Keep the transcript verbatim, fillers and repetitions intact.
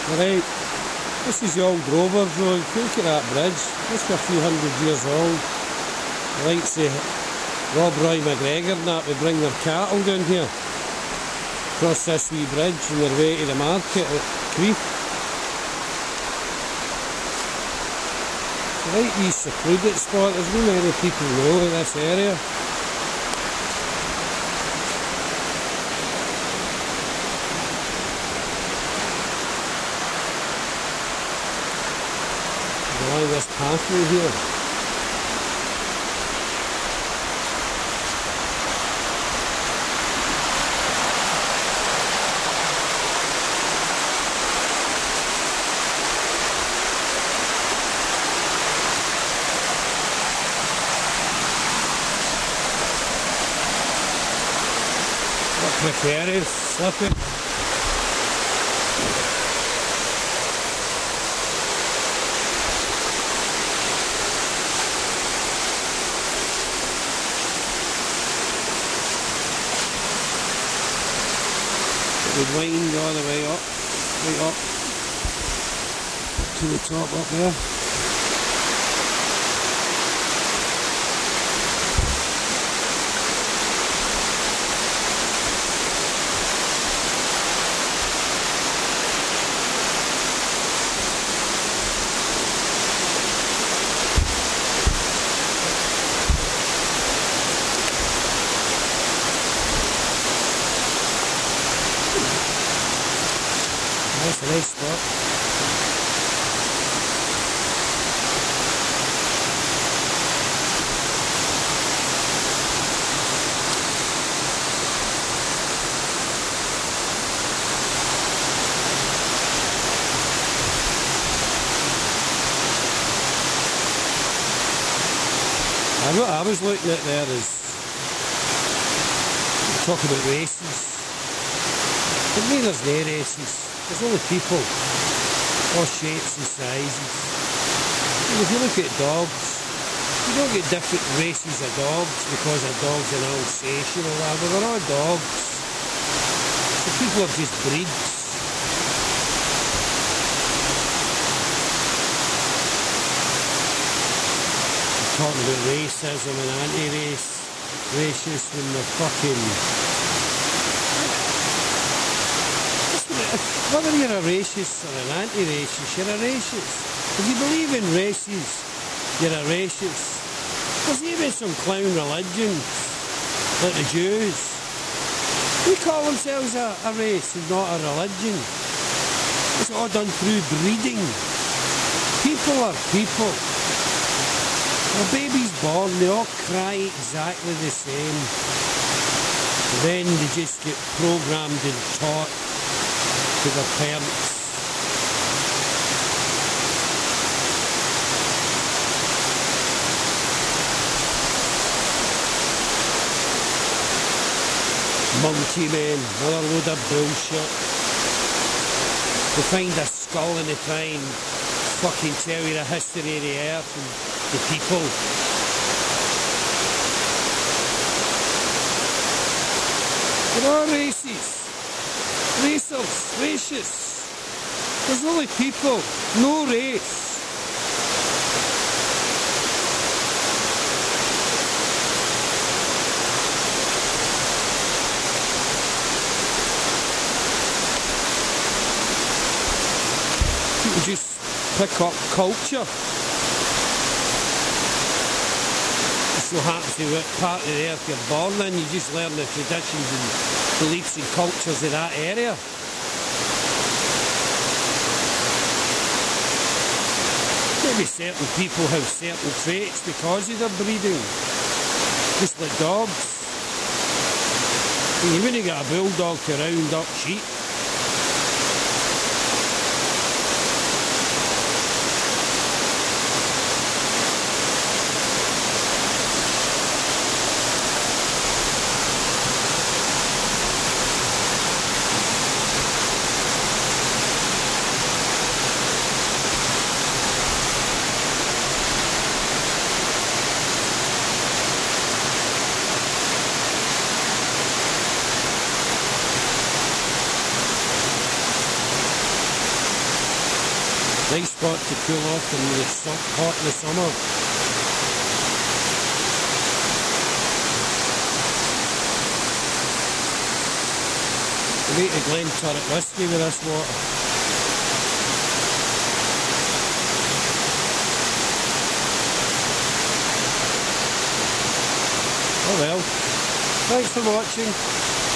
Right, this is the old Rovers Road. Look at that bridge. Must be a few hundred years old. Like say Rob Roy McGregor and that would bring their cattle down here. Across this wee bridge on their way to the market at Crieff. It's a right wee secluded spot. There's not many people know in this area. Along this pathway here. Precarious, slippy. It would wind all the way up, right up to the top up there. That's a nice spot. And what I was looking at there is, talk about races. For me there's no races. There's only people, all shapes and sizes. And if you look at dogs, you don't get different races of dogs because a dog's an Alsatian or whatever. They're all dogs. So people are just breeds. They're talking about racism and anti-race, racist when they're fucking... Whether you're a racist or an anti-racist, you're a racist. If you believe in races, you're a racist. There's even some clown religions, like the Jews. They call themselves a, a race and not a religion. It's all done through breeding. People are people. When a baby's born, they all cry exactly the same. And then they just get programmed and taught to their parents. Monkey men, another load of bullshit. They find a skull and they try and fucking tell you the history of the earth and the people. They're all races. Racers, racists. There's only people, no race. People just pick up culture. It so happens to be what part of the earth you're born in, you just learn the traditions and beliefs and cultures of that area. Maybe certain people have certain traits because of their breeding. Just like dogs. You wouldn't get a bulldog to round up sheep. Nice spot to cool off when it's hot in the summer. We make the Glen Turret whiskey with this water. Oh well. Thanks for watching.